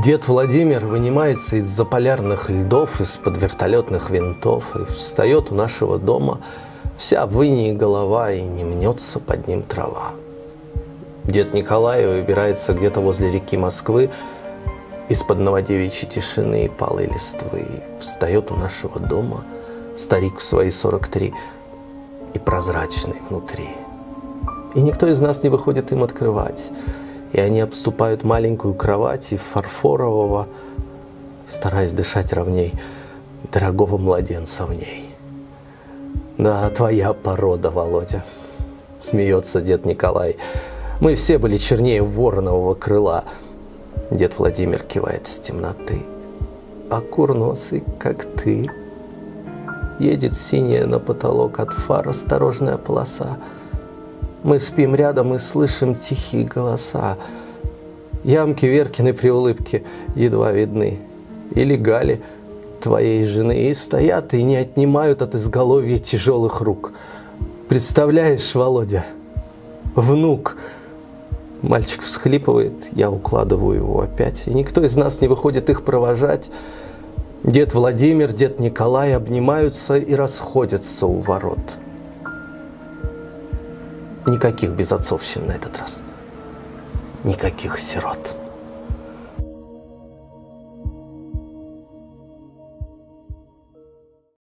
Дед Владимир вынимается из-за полярных льдов, из-под вертолетных винтов и встает у нашего дома, вся в инии голова, и не мнется под ним трава. Дед Николай выбирается где-то возле реки Москвы, из-под новодевичьей тишины и палой листвы, и встает у нашего дома, старик в свои 43, и прозрачный внутри. И никто из нас не выходит им открывать. И они обступают маленькую кровать и фарфорового, стараясь дышать ровней, дорогого младенца в ней. Да, твоя порода, Володя, смеется дед Николай. Мы все были чернее воронового крыла. Дед Владимир кивает с темноты. А курносый, как ты. Едет синяя на потолок от фар осторожная полоса. Мы спим рядом и слышим тихие голоса. Ямки Веркины при улыбке едва видны. Или Гали, твоей жены, и стоят, и не отнимают от изголовья тяжелых рук. Представляешь, Володя, внук. Мальчик всхлипывает, я укладываю его опять, и никто из нас не выходит их провожать. Дед Владимир, дед Николай обнимаются и расходятся у ворот. Никаких безотцовщин на этот раз. Никаких сирот.